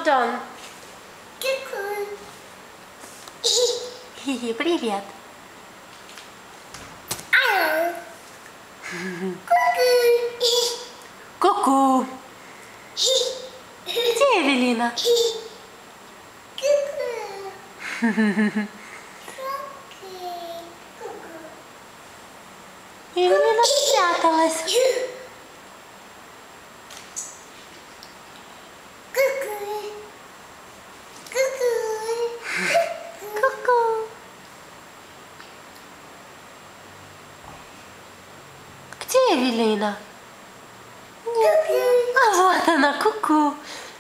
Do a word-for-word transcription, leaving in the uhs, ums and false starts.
done. Хи-хи, привет. Ку-ку. Где Эвелина? Эвелина спряталась. Ку-ку. Где Эвелина? А вот она, ку-ку.